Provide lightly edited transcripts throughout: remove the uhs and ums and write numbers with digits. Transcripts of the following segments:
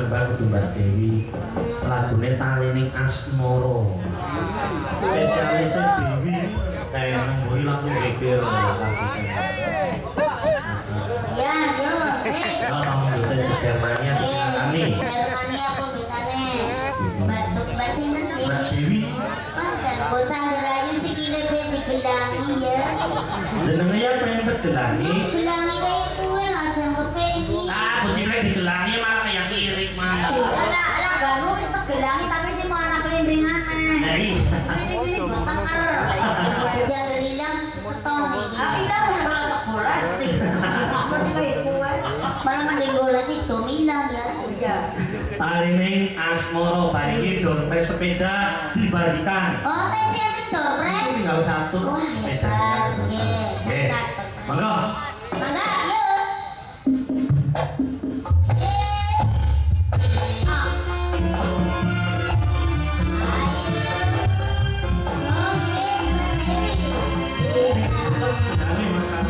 nembang kudu Mbak Dewi. Lagune Talining Asmoro. Spesialisnya Dewi kayak nembui langsung geger lagune. Ya, yo, sih. Oh, kamu bisa di Germania Ani. Germania aku bitane. Mbak sinten Mbak Dewi? Dewi. Wah, dan bocah rayu sih kira ben digelangi ya. Jenenge ya pengen bergelangi. Gelangi kayak kue lah jangkep pengi. Ah, kucingnya digelangi malah kayak kirik malah. Lah baru itu gelangi tapi sih mau anak kelindringan. Dari. Ini bakar. Jangan bilang ketong nih. Ah, hilang kalau bola. Malah mending bola itu milang ya. Iya. Talining Asmoro bariki dompet sepeda dibalikan. Oh, tesnya itu dompet. Tinggal satu Wah, sepedanya. oke. Monggo. Mangga, yuk. Kami makan.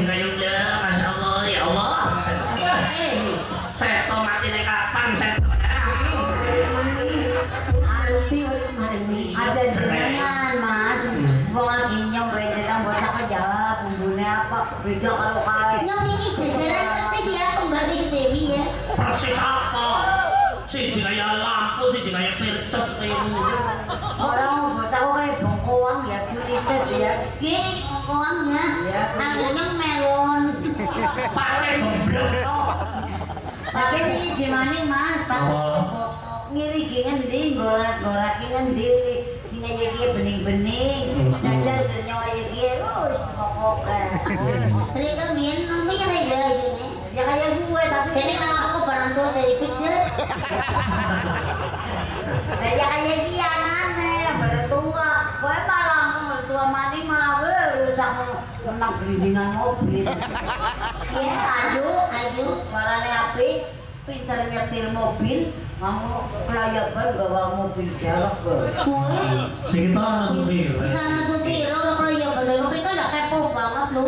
kayung ya, masya Allah ya Allah. Seto mati nih kapan seto? Ada jenengan mas, mau lagi nyobain dalam bocah kerja, bumbunya apa? Beda kalau kalian. Nyong ini jajaran persis ya kembali Dewi ya. Persis apa? Si kayak lampu, si kayak pirces nih. Orang bocah kok kayak bongkoang ya, kulitet ya. Gini bongkoangnya, harganya melon. Pakai goblok. Pakai sih jemaning mas, ngiri ngendi, gorak ngendi, sing aja kia bening-bening, jajan nyawa aja kia, wis pokoknya. Mereka biar namanya reda aja nih. Ya kayak gue tapi. Jadi kalau aku barang tua dari kecil. Nah ya kayak kia aneh, bertua, gue malah bertua maning malah berusak menang berindingan mobil. Iya, aju, suaranya api, pintar nyetir mobil. Kamu kelayakan gawa mobil jarak ke. Sekitar supir. Di sana supir, kalau ya bener, mereka udah kepo banget lu.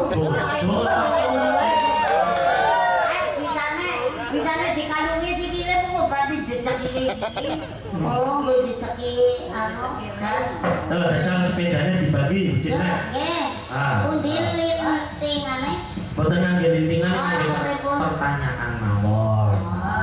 Bisanya dikandungi si kira tuh berarti jejak ini. Oh, berjejaki, gas. Kalau jajan sepedanya dibagi, Ya, cina. undilin tingane. Pertanyaan gelintingan, pertanyaan mawon.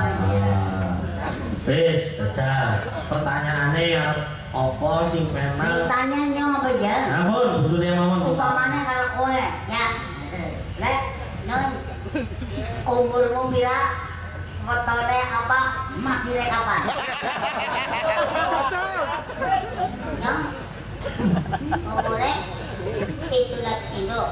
Wis, jajal. Pertanyaannya yang apa sih memang? Tanyanya apa ya? Ampun, usulnya mawon. Umpamanya kalau kowe, Ya, lek non. umurmu pira? Fotone apa? Matine kapan? Yang umurnya 17 kilo.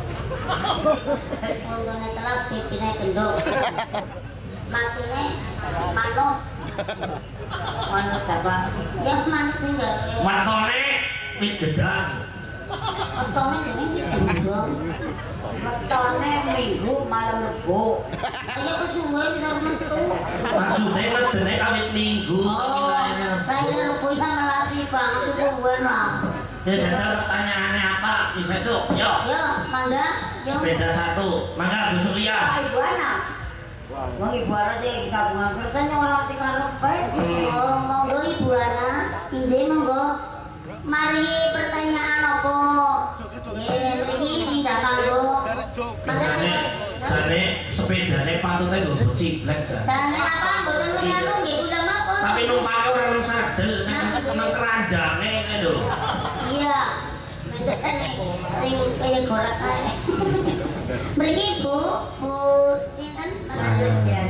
Umurnya telas dipindah kendo. Matine manuk. Manut siapa? Ya manuk sih enggak. Watone wit gedang. Otone ini gendong. Fotone minggu malam Rebo. Ayo kesuwen bisa metu. Maksudnya ngedene kawit minggu. Oh, lahir rupo ya melasi banget kesuwen lah. Ya jajal pertanyaannya apa? Bisa sok, yo. Yo, mangga, yo. Sepeda satu, mangga Bu Surya. Ibu anak. Wong ibu anak sih kagungan persen yang orang tinggal repet. Oh, monggo Ibu Ana, injih monggo. Mari pertanyaan apa? Ini tidak manggo. Mangga Jane sepedane patutnya nggo ciblek jan. Jane apa? Mboten mesanu nggih udah mapun. Tapi numpake ora nang sadel, nang keranjane ngene lho. Iya. Sing kaya gorak kae. Mriki Bu sinten? Mas Ya.